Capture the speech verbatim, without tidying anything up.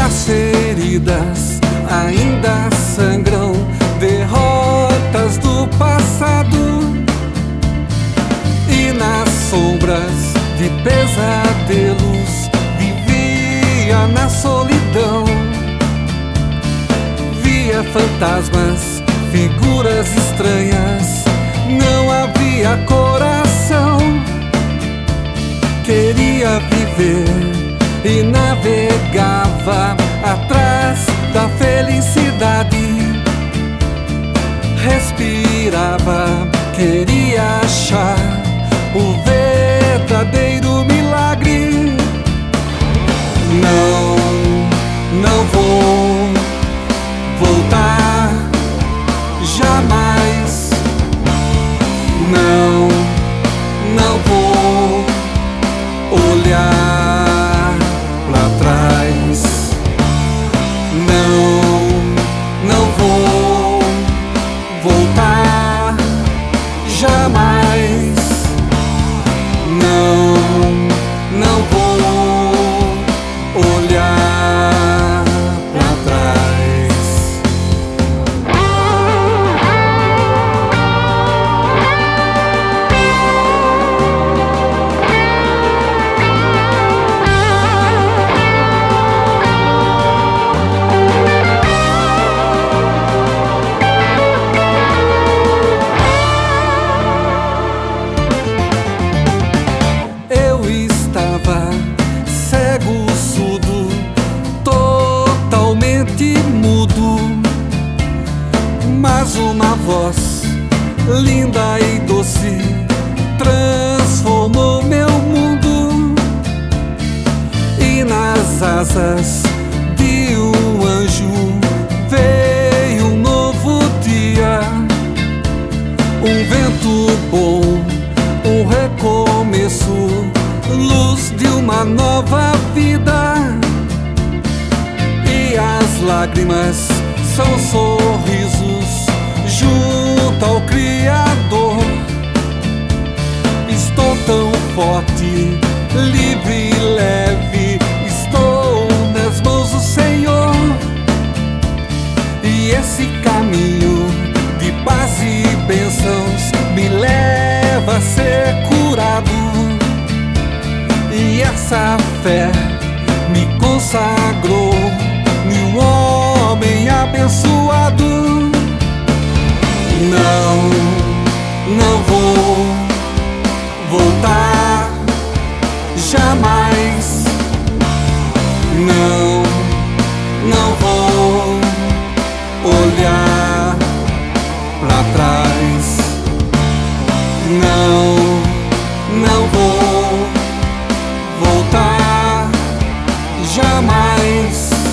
As feridas ainda sangram, derrotas do passado, e nas sombras de pesadelos vivia na solidão. Via fantasmas, figuras estranhas, não havia coração. Queria viver e navegava atrás da felicidade. Respirava, queria achar o verdadeiro milagre. Não, não vou voltar jamais. Não, não vou olhar pra trás. Não, não vou voltar jamais. Não, não vou olhar pra trás. Eu estava cego, surdo, totalmente mudo, mas uma voz linda e doce transformou meu mundo. E nas asas de um anjo veio um novo dia, um vento bom, um recomeço, luz de uma nova vida. E as lágrimas são sorrisos junto ao Criador. Estou tão forte, livre e leve, estou nas mãos do Senhor. E esse caminho de paz e bênçãos me leva a ser curado. E essa fé me consagrou em um homem abençoado. Não, não vou voltar jamais. Não, não vou olhar pra trás. Não, não vou voltar jamais.